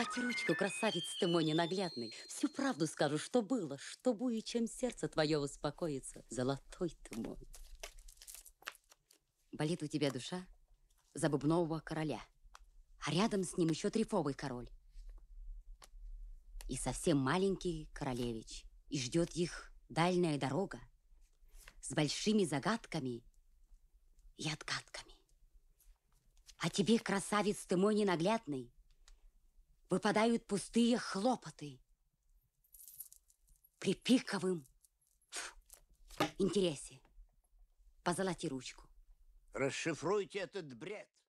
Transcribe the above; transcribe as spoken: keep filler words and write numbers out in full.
Позолоти ручку, красавец ты мой ненаглядный. Всю правду скажу, что было, что будет, чем сердце твое успокоится. Золотой ты мой. Болит у тебя душа за бубнового короля, а рядом с ним еще трефовый король. И совсем маленький королевич, и ждет их дальняя дорога с большими загадками и отгадками. А тебе, красавец ты мой ненаглядный, выпадают пустые хлопоты при пиковом интересе. Позолоти ручку. Расшифруйте этот бред.